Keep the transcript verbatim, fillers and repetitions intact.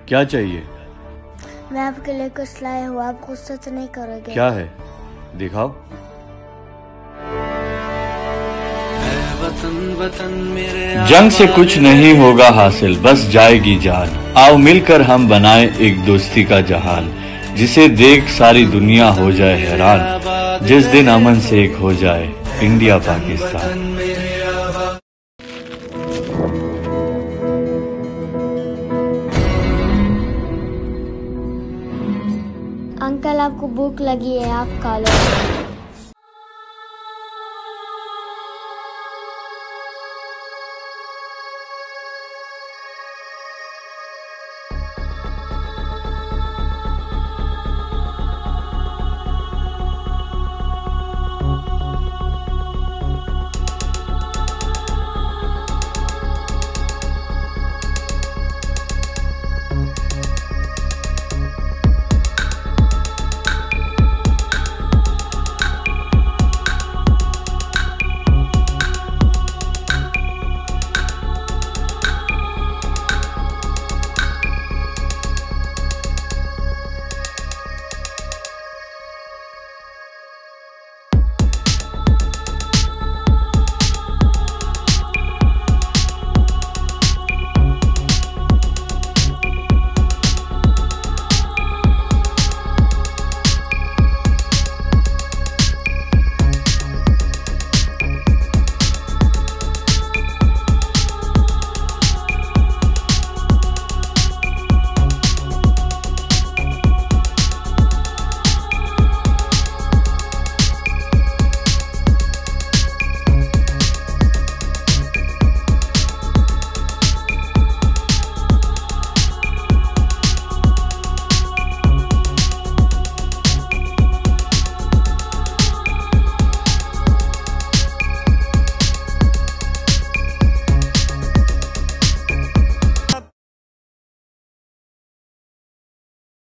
क्या चाहिए? मैं आपके लिए कुछ लाया हूँ, आप गुस्सा तो नहीं करोगे? क्या है? दिखाओ। जंग से कुछ नहीं होगा हासिल, बस जाएगी जान। आओ मिलकर हम बनाए एक दोस्ती का जहान, जिसे देख सारी दुनिया हो जाए हैरान। जिस दिन अमन से एक हो जाए इंडिया पाकिस्तान। अंकल आपको भूख लगी है, आप खा लो।